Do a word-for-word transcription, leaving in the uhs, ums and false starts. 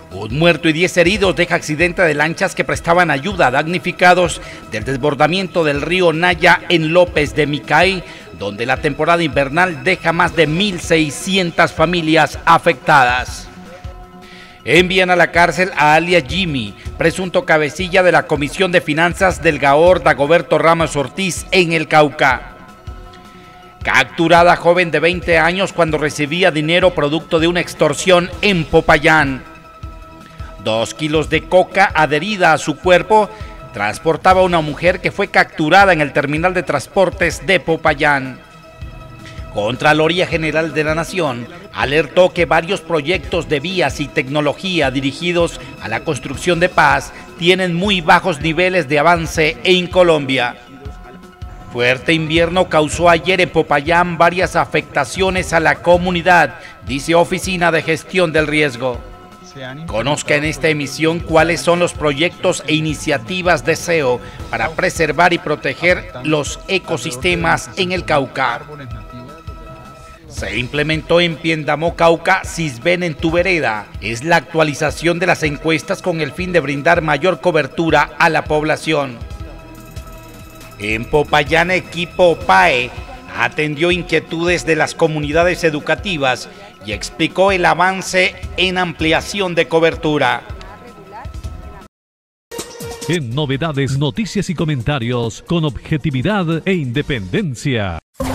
Un muerto y diez heridos deja accidente de lanchas que prestaban ayuda a damnificados del desbordamiento del río Naya en López de Micay, donde la temporada invernal deja más de mil seiscientas familias afectadas. Envían a la cárcel a alias Jimmy, presunto cabecilla de la Comisión de Finanzas del Gaor Dagoberto Ramos Ortiz en el Cauca. Capturada joven de veinte años cuando recibía dinero producto de una extorsión en Popayán. Dos kilos de coca adherida a su cuerpo transportaba a una mujer que fue capturada en el terminal de transportes de Popayán. Contraloría General de la Nación alertó que varios proyectos de vías y tecnología dirigidos a la construcción de paz tienen muy bajos niveles de avance en Colombia. Fuerte invierno causó ayer en Popayán varias afectaciones a la comunidad, dice Oficina de Gestión del Riesgo. Conozca en esta emisión cuáles son los proyectos e iniciativas de S E O para preservar y proteger los ecosistemas en el Cauca. Se implementó en Piendamó, Cauca, Sisben en tu vereda. Es la actualización de las encuestas con el fin de brindar mayor cobertura a la población. En Popayán, equipo P A E atendió inquietudes de las comunidades educativas y explicó el avance en ampliación de cobertura. En novedades, noticias y comentarios con objetividad e independencia.